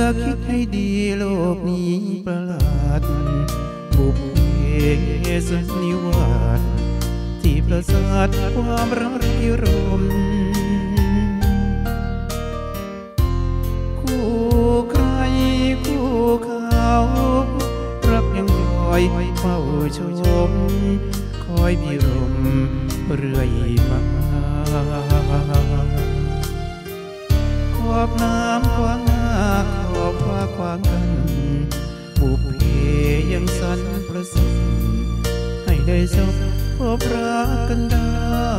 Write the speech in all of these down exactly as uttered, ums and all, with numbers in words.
คิดให้ดีโลกนี้ประหลาดบุพเพสันนิวาสที่ประสาทความรักพิรมคู่ใครคู่เขารักยังคอยเฝ้าชมคอยพิรมเรื่อยมาขอบน้ำขวางหน้าขอบฟ้าขวางกันบุพเพยังสันประสงค์ให้ได้สบพบรักกันได้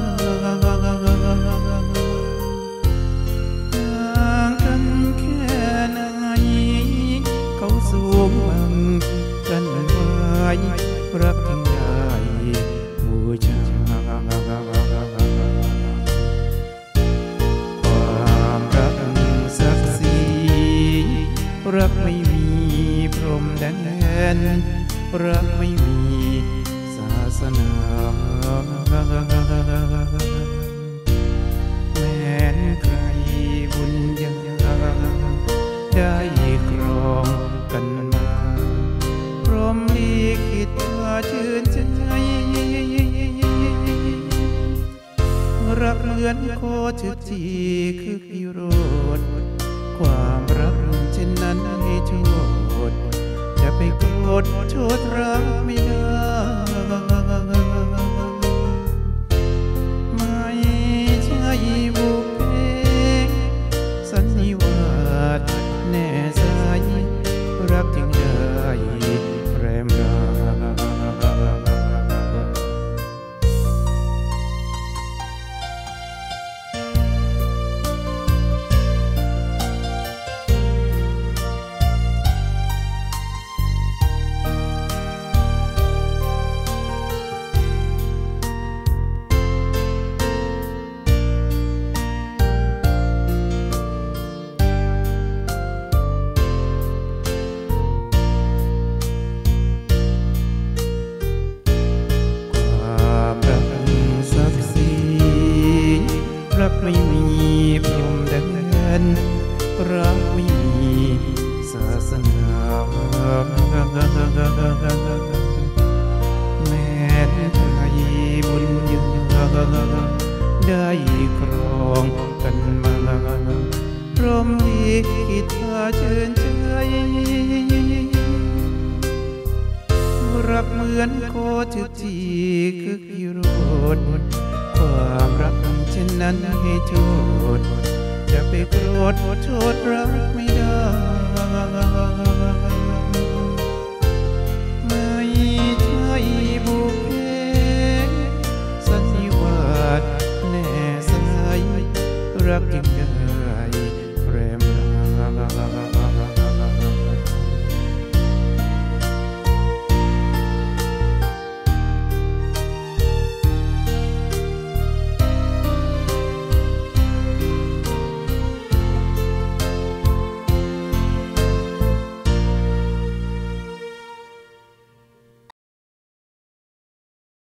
ห่างกันแค่ไหนเขาสูงบังกันไว้รักยังได้บูชาความรักศักดิ์ศรีรักไม่มีพรมแดนรักไม่มีศาสนาแม้นใครบุญยังได้ครองกันมาพรหมลิขิตว่าชื่นใจรักเหมือนโคชจีคือพิโรธความรักเช่นนั้นให้โทษจะไปโกรธโทษรักไม่ได้ไม่ใช่บุพเพสันนิวาสแน่ใจรักจึงได้แรมรารักไม่มีพรหมแดนรักไม่มีศาสนาแม้นใครบุญยังได้ครองกันมาพรหมลิขิตพาเชิญใจรักเหมือนโคชจีคือพิโรธความรักเช่นนั้นให้โทษจะไปโกรธโทษรักไม่ได้ไม่ใช่บุพเพสันนิวาสแน่ใจรักจึงได้